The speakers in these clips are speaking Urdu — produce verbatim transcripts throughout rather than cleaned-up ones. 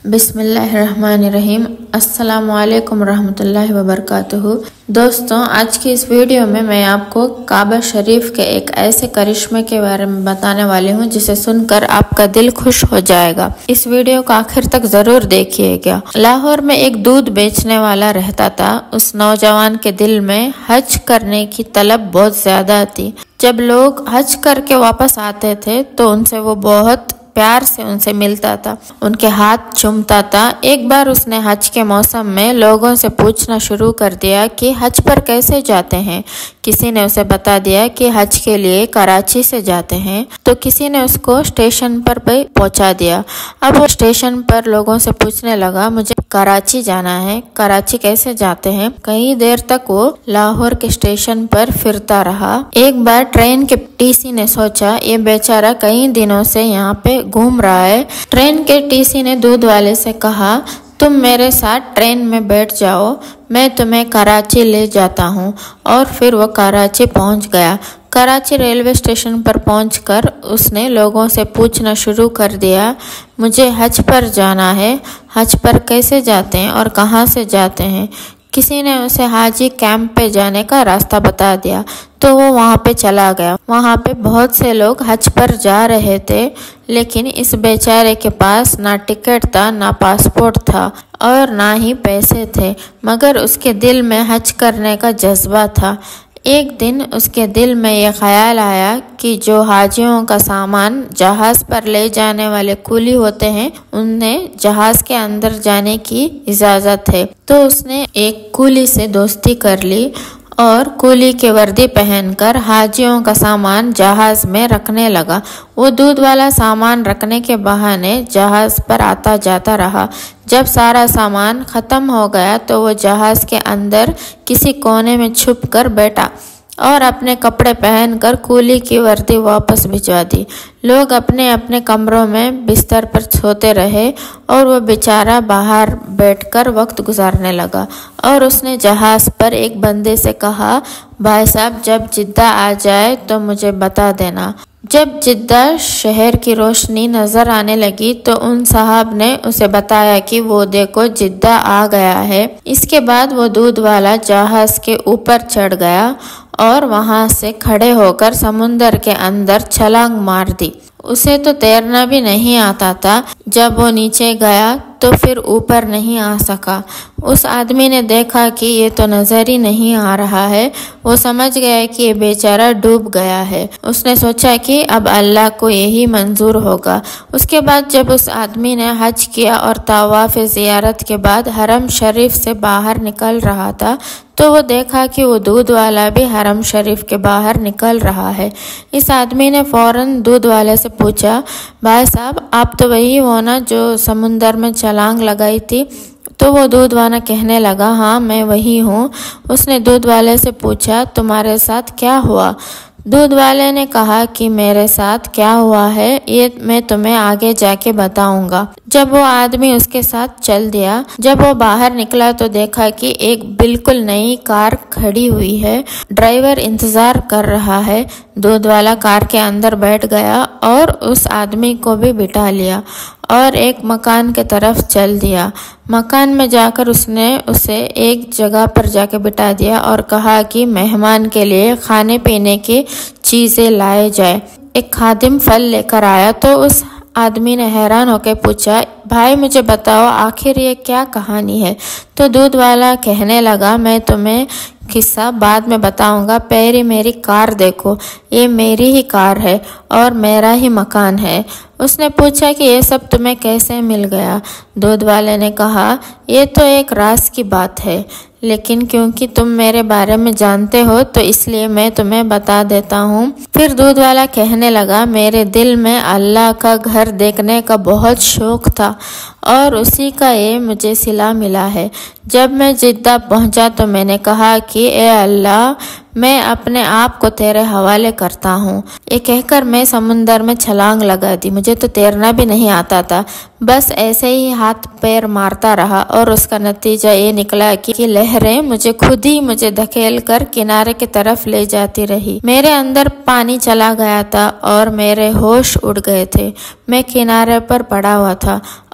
بسم اللہ الرحمن الرحیم۔ السلام علیکم ورحمۃ اللہ وبرکاتہ۔ دوستوں، آج کی اس ویڈیو میں میں آپ کو کعبہ شریف کے ایک ایسے کرشمے کے بارے میں بتانے والی ہوں جسے سن کر آپ کا دل خوش ہو جائے گا۔ اس ویڈیو کو آخر تک ضرور دیکھیے گا۔ لاہور میں ایک دودھ بیچنے والا رہتا تھا۔ اس نوجوان کے دل میں حج کرنے کی طلب بہت زیادہ تھی۔ جب لوگ حج کر کے واپس آتے تھے تو ان سے وہ بہت پیار سے ان سے ملتا تھا، ان کے ہاتھ چومتا تھا۔ ایک بار اس نے حج کے موسم میں لوگوں سے پوچھنا شروع کر دیا کہ حج پر کیسے جاتے ہیں۔ کسی نے اسے بتا دیا کہ حج کے لیے کراچی سے جاتے ہیں، تو کسی نے اس کو اسٹیشن پر بھی پہنچا دیا۔ اب وہ اسٹیشن پر لوگوں سے پوچھنے لگا، مجھے کراچی جانا ہے، کراچی کیسے جاتے ہیں؟ کئی دیر تک وہ لاہور کے اسٹیشن پر پھرتا رہا۔ ایک بار ٹرین کے ٹی سی نے سوچا یہ بیچارہ کئی دنوں سے یہاں پہ گھوم رہا ہے۔ ٹرین کے ٹی سی نے دودھ والے سے کہا، تم میرے ساتھ ٹرین میں بیٹھ جاؤ، میں تمہیں کراچی لے جاتا ہوں۔ اور پھر وہ کراچی پہنچ گیا۔ کراچی ریلوے اسٹیشن پر پہنچ کر اس نے لوگوں سے پوچھنا شروع کر دیا، مجھے حج پر جانا ہے، حج پر کیسے جاتے ہیں اور کہاں سے جاتے ہیں؟ کسی نے اسے حاجی کیمپ پہ جانے کا راستہ بتا دیا تو وہ وہاں پہ چلا گیا۔ وہاں پہ بہت سے لوگ حج پر جا رہے تھے، لیکن اس بیچارے کے پاس نہ ٹکٹ تھا، نہ پاسپورٹ تھا اور نہ ہی پیسے تھے، مگر اس کے دل میں حج کرنے کا جذبہ تھا۔ ایک دن اس کے دل میں یہ خیال آیا کہ جو حاجیوں کا سامان جہاز پر لے جانے والے کولی ہوتے ہیں، انہیں جہاز کے اندر جانے کی اجازت ہے۔ تو اس نے ایک کولی سے دوستی کر لی اور کولی کی وردی پہن کر حاجیوں کا سامان جہاز میں رکھنے لگا۔ وہ دودھ والا سامان رکھنے کے بہانے جہاز پر آتا جاتا رہا۔ جب سارا سامان ختم ہو گیا تو وہ جہاز کے اندر کسی کونے میں چھپ کر بیٹھا اور اپنے کپڑے پہن کر کولی کی وردی واپس بھجوا دی۔ لوگ اپنے اپنے کمروں میں بستر پر سوتے رہے اور وہ بیچارہ باہر بیٹھ کر وقت گزارنے لگا۔ اور اس نے جہاز پر ایک بندے سے کہا، بھائی صاحب جب جدہ آ جائے تو مجھے بتا دینا۔ جب جدہ شہر کی روشنی نظر آنے لگی تو ان صاحب نے اسے بتایا کہ وہ دیکھو جدہ آ گیا ہے۔ اس کے بعد وہ دودھ والا جہاز کے اوپر چڑھ گیا اور وہاں سے کھڑے ہو کر سمندر کے اندر چھلانگ مار دی۔ اسے تو تیرنا بھی نہیں آتا تھا۔ جب وہ نیچے گیا تو پھر اوپر نہیں آ سکا۔ اس آدمی نے دیکھا کہ یہ تو نظر ہی نہیں آ رہا ہے۔ وہ سمجھ گیا کہ یہ بیچارہ ڈوب گیا ہے۔ اس نے سوچا کہ اب اللہ کو یہی منظور ہوگا۔ اس کے بعد جب اس آدمی نے حج کیا اور طواف زیارت کے بعد حرم شریف سے باہر نکل رہا تھا تو وہ دیکھا کہ وہ دودھ والا بھی حرم شریف کے باہر نکل رہا ہے۔ اس آدمی نے فوراً دودھ والے سے پوچھا، بھائی صاحب آپ تو وہی ہو نا جو سمندر میں چھلانگ لگائی تھی؟ تو وہ دودھ والا کہنے لگا، ہاں میں وہی ہوں۔ اس نے دودھ والے سے پوچھا، تمہارے ساتھ کیا ہوا؟ دودھ والے نے کہا کہ میرے ساتھ کیا ہوا ہے یہ میں تمہیں آگے جا کے بتاؤں گا۔ جب وہ آدمی اس کے ساتھ چل دیا، جب وہ باہر نکلا تو دیکھا کہ ایک بالکل نئی کار کھڑی ہوئی ہے۔ ڈرائیور انتظار کر رہا ہے۔ دودھ والا کار کے اندر بیٹھ گیا اور اس آدمی کو بھی بٹھا لیا اور ایک مکان کے طرف چل دیا۔ مکان میں جا کر اس نے اسے ایک جگہ پر جا کے بٹھا دیا اور کہا کہ مہمان کے لیے کھانے پینے کی چیزیں لائے جائے۔ ایک خادم پھل لے کر آیا تو اس آدمی نے حیران ہو کے پوچھا، بھائی مجھے بتاؤ آخر یہ کیا کہانی ہے؟ تو دودھ والا کہنے لگا، میں تمہیں قصہ بعد میں بتاؤں گا، پہلے میری کار دیکھو، یہ میری ہی کار ہے اور میرا ہی مکان ہے۔ اس نے پوچھا کہ یہ سب تمہیں کیسے مل گیا؟ دودھ والے نے کہا، یہ تو ایک راز کی بات ہے، لیکن کیونکہ تم میرے بارے میں جانتے ہو تو اس لیے میں تمہیں بتا دیتا ہوں۔ پھر دودھ والا کہنے لگا، میرے دل میں اللہ کا گھر دیکھنے کا بہت شوق تھا اور اسی کا یہ مجھے صلہ ملا ہے۔ جب میں جدہ پہنچا تو میں نے کہا کہ اے اللہ، میں اپنے آپ کو تیرے حوالے کرتا ہوں۔ یہ کہہ کر میں سمندر میں چھلانگ لگا دی۔ مجھے تو تیرنا بھی نہیں آتا تھا، بس ایسے ہی ہاتھ پیر مارتا رہا اور اس کا نتیجہ یہ نکلا کہ لہریں مجھے خود ہی مجھے دھکیل کر کنارے کی طرف لے جاتی رہی۔ میرے اندر پانی چلا گیا تھا اور میرے ہوش اڑ گئے تھے۔ میں کنارے پر پڑا ہوا تھا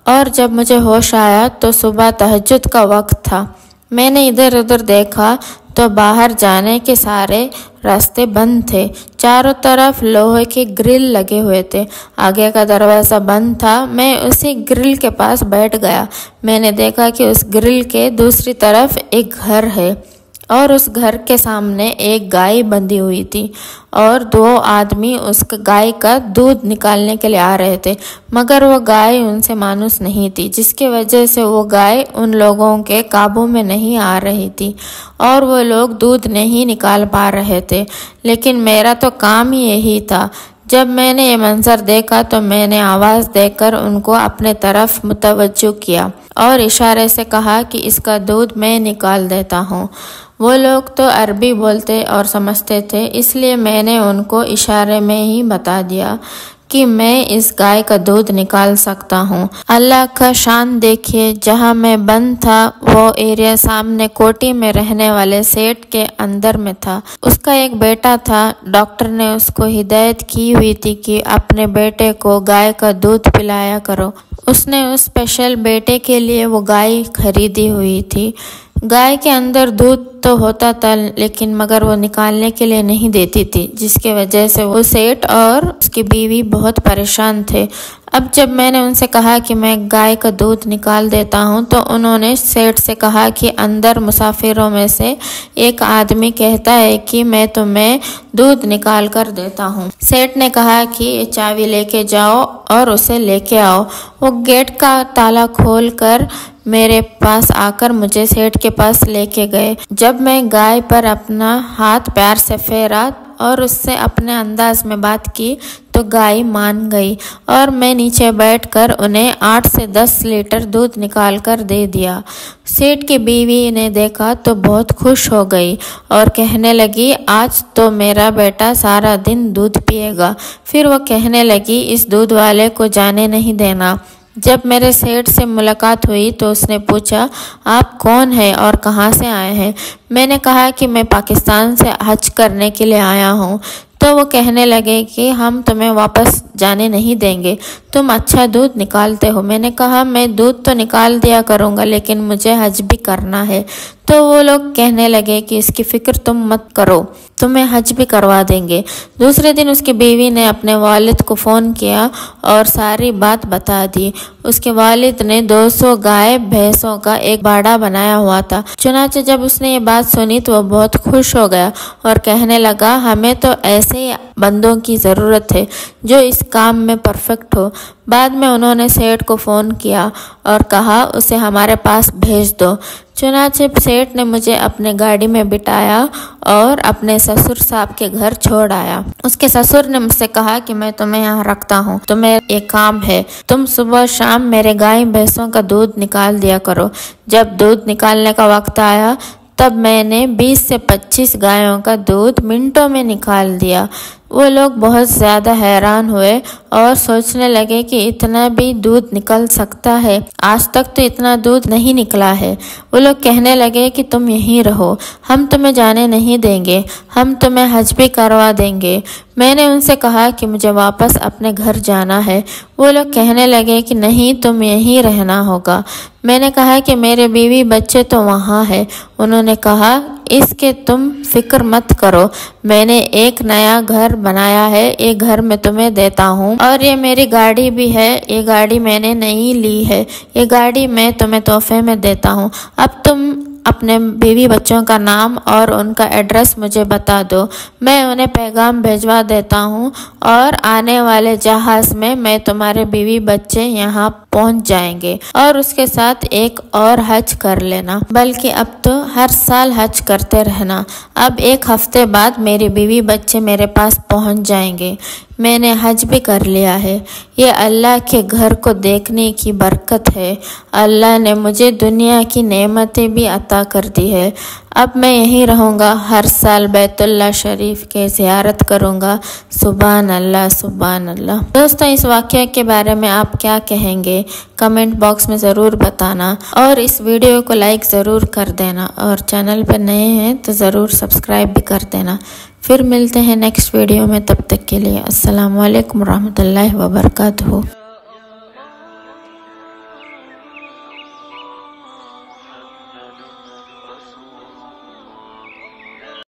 اور جب مجھے ہوش آیا تو صبح تہجد کا وقت تھا۔ میں نے ادھر ادھر دیکھا تو باہر جانے کے سارے راستے بند تھے۔ چاروں طرف لوہے کے گرل لگے ہوئے تھے۔ آگے کا دروازہ بند تھا۔ میں اسی گرل کے پاس بیٹھ گیا۔ میں نے دیکھا کہ اس گرل کے دوسری طرف ایک گھر ہے اور اس گھر کے سامنے ایک گائے بندھی ہوئی تھی اور دو آدمی اس گائے کا دودھ نکالنے کے لیے آ رہے تھے، مگر وہ گائے ان سے مانوس نہیں تھی، جس کی وجہ سے وہ گائے ان لوگوں کے قابو میں نہیں آ رہی تھی اور وہ لوگ دودھ نہیں نکال پا رہے تھے۔ لیکن میرا تو کام ہی یہی تھا۔ جب میں نے یہ منظر دیکھا تو میں نے آواز دے کر ان کو اپنے طرف متوجہ کیا اور اشارے سے کہا کہ اس کا دودھ میں نکال دیتا ہوں۔ وہ لوگ تو عربی بولتے اور سمجھتے تھے، اس لیے میں نے ان کو اشارے میں ہی بتا دیا کہ میں اس گائے کا دودھ نکال سکتا ہوں۔ اللہ کا شان دیکھیے، جہاں میں بند تھا وہ ایریا سامنے کوٹی میں رہنے والے سیٹ کے اندر میں تھا۔ اس کا ایک بیٹا تھا۔ ڈاکٹر نے اس کو ہدایت کی ہوئی تھی کہ اپنے بیٹے کو گائے کا دودھ پلایا کرو۔ اس نے اس اسپیشل بیٹے کے لیے وہ گائے خریدی ہوئی تھی۔ گائے کے اندر دودھ تو ہوتا تھا لیکن مگر وہ نکالنے کے لیے نہیں دیتی تھی، جس کی وجہ سے وہ سیٹ اور اس کی بیوی بہت پریشان تھے۔ اب جب میں نے ان سے کہا کہ میں گائے کا دودھ نکال دیتا ہوں تو انہوں نے سیٹ سے کہا کہ اندر مسافروں میں سے ایک آدمی کہتا ہے کہ میں تمہیں دودھ نکال کر دیتا ہوں۔ سیٹ نے کہا کہ یہ چابی لے کے جاؤ اور اسے لے کے آؤ۔ وہ گیٹ کا تالا کھول کر میرے پاس آ کر مجھے سیٹ کے پاس لے کے گئے۔ جب میں گائے پر اپنا ہاتھ پیار سے پھیرا اور اس سے اپنے انداز میں بات کی تو گائے مان گئی اور میں نیچے بیٹھ کر انہیں آٹھ سے دس لیٹر دودھ نکال کر دے دیا۔ سیٹ کی بیوی نے دیکھا تو بہت خوش ہو گئی اور کہنے لگی آج تو میرا بیٹا سارا دن دودھ پیے گا۔ پھر وہ کہنے لگی اس دودھ والے کو جانے نہیں دینا۔ جب میرے سیٹ سے ملاقات ہوئی تو اس نے پوچھا آپ کون ہیں اور کہاں سے آئے ہیں؟ میں نے کہا کہ میں پاکستان سے حج کرنے کے لیے آیا ہوں۔ تو وہ کہنے لگے کہ ہم تمہیں واپس جانے نہیں دیں گے، تم اچھا دودھ نکالتے ہو۔ میں نے کہا میں دودھ تو نکال دیا کروں گا لیکن مجھے حج بھی کرنا ہے۔ تو وہ لوگ کہنے لگے کہ اس کی فکر تم مت کرو، تمہیں حج بھی کروا دیں گے۔ دوسرے دن اس کی بیوی نے اپنے والد کو فون کیا اور ساری بات بتا دی۔ اس کے والد نے دو سو گائے بھینسوں کا ایک باڑا بنایا ہوا تھا۔ چنانچہ جب اس نے یہ بات سنی تو وہ بہت خوش ہو گیا اور کہنے لگا ہمیں تو ایسے بندوں کی ضرورت ہے جو اس کام میں پرفیکٹ ہو۔ بعد میں انہوں نے سیٹ کو فون کیا اور کہا اسے ہمارے پاس بھیج دو۔ چنانچہ سیٹ نے مجھے اپنے گاڑی میں بٹھایا اور اپنے سسر صاحب کے گھر چھوڑ آیا۔ اس کے سسر نے مجھ سے کہا کہ میں تمہیں یہاں رکھتا ہوں، تمہیں ایک کام ہے، تم صبح شام میرے گائے بھینسوں کا دودھ نکال دیا کرو۔ جب دودھ نکالنے کا وقت آیا تب میں نے بیس سے پچیس گایوں کا دودھ منٹوں میں نکال دیا۔ وہ لوگ بہت زیادہ حیران ہوئے اور سوچنے لگے کہ اتنا بھی دودھ نکل سکتا ہے، آج تک تو اتنا دودھ نہیں نکلا ہے۔ وہ لوگ کہنے لگے کہ تم یہیں رہو، ہم تمہیں جانے نہیں دیں گے، ہم تمہیں حج بھی کروا دیں گے۔ میں نے ان سے کہا کہ مجھے واپس اپنے گھر جانا ہے۔ وہ لوگ کہنے لگے کہ نہیں تم یہیں رہنا ہوگا۔ میں نے کہا کہ میرے بیوی بچے تو وہاں ہے۔ انہوں نے کہا اس کے تم فکر مت کرو، میں نے ایک نیا گھر بنایا ہے، یہ گھر میں تمہیں دیتا ہوں اور یہ میری گاڑی بھی ہے، یہ گاڑی میں نے نہیں لی ہے، یہ گاڑی میں تمہیں تحفے میں دیتا ہوں۔ اب تم اپنے بیوی بچوں کا نام اور ان کا ایڈریس مجھے بتا دو، میں انہیں پیغام بھیجوا دیتا ہوں اور آنے والے جہاز میں میں تمہارے بیوی بچے یہاں پہنچ جائیں گے اور اس کے ساتھ ایک اور حج کر لینا، بلکہ اب تو ہر سال حج کرتے رہنا۔ اب ایک ہفتے بعد میری بیوی بچے میرے پاس پہنچ جائیں گے۔ میں نے حج بھی کر لیا ہے۔ یہ اللہ کے گھر کو دیکھنے کی برکت ہے۔ اللہ نے مجھے دنیا کی نعمتیں بھی عطا کر دی ہے۔ اب میں یہیں رہوں گا، ہر سال بیت اللہ شریف کے زیارت کروں گا۔ سبحان اللہ سبحان اللہ۔ دوستوں اس واقعہ کے بارے میں آپ کیا کہیں گے؟ کمنٹ باکس میں ضرور بتانا اور اس ویڈیو کو لائک ضرور کر دینا اور چینل پر نئے ہیں تو ضرور سبسکرائب بھی کر دینا۔ پھر ملتے ہیں نیکسٹ ویڈیو میں، تب تک کے لیے السلام علیکم ورحمۃ اللہ وبرکاتہ۔